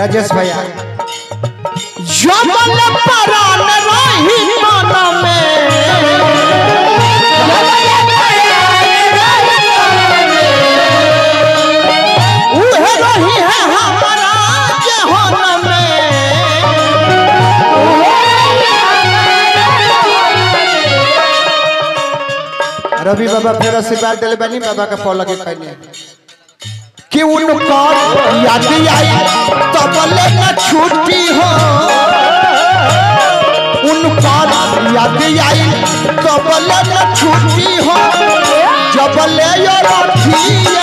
राजेश भैया जमल परान रही मन में उहे रही है हमारा जहन में। रवि बाबा फिर आशीर्वाद दिले बनी बाबा का फल लगे कहने कि उनको याद आई तब ले न छुट्टी हो उनको याद आई तब ले न छुट्टी हो जब ले यो रखिए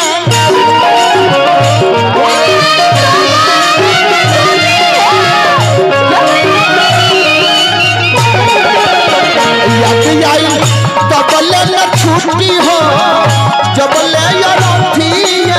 याद आई तब ले न छुट्टी हो जब ले यो रखिए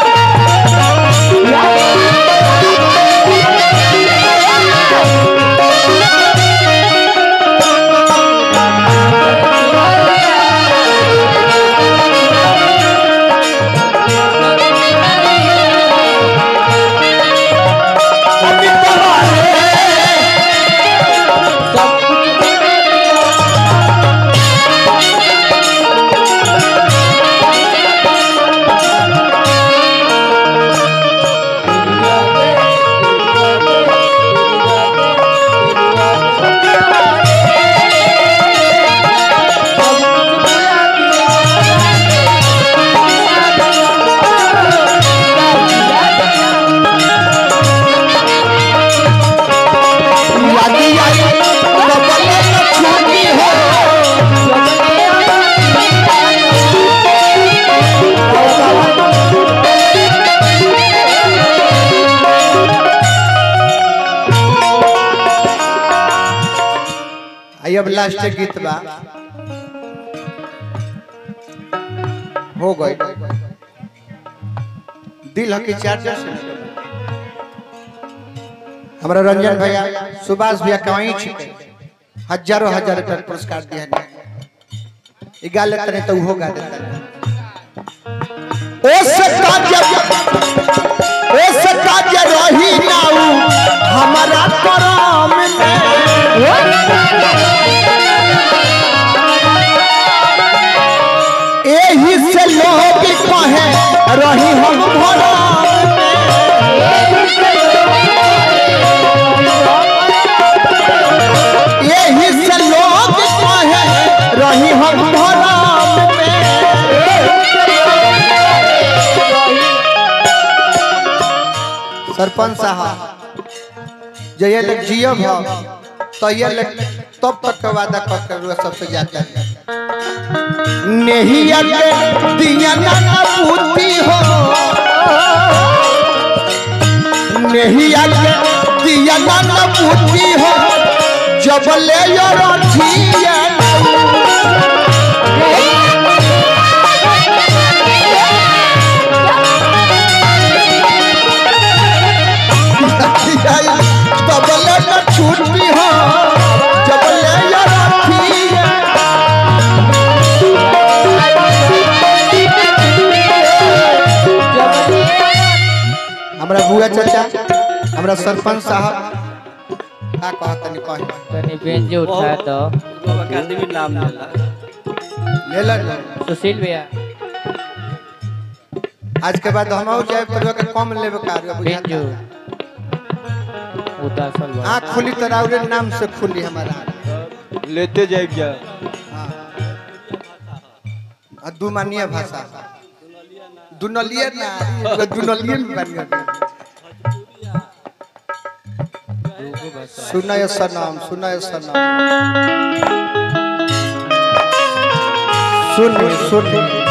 अब लास्ट गीत बा हो गई दिल हकी चार्जर से हमारा रंजन भैया सुभाष भैया कमाई छिके हजारों हजार रुपया पुरस्कार दिया है गा लेते नहीं तो वो गा देता ओ सका जे रही नाऊ हमारा करम में एही से लोग कहे रही हम भरम एही से लोग कहे रही हम भरम में। सरपंच साहब जय लग जियब तो ये तब तक का वादा कर सबसे जाता है नहीं आगे दिया ना पूती हो नहीं आगे दिया ना पूती हो जब ले यो रखिए तब ले न छुट्टी हो जब ले यो रखिए हमरा बुआ चाचा हमरा सरपंच साहब का कहत नहीं कह तनी बेंच उठा दो अकादमी नाम ले सुशील भैया आज के बाद हम जाए पर के कम लेबे का बेंच उदासल आँख खुली तराउरे नाम से खुली हमारा लेते जाए क्या दू मानिया भाषा दुनलिया ना दुनलियन बन गया सुनाय सनम सुन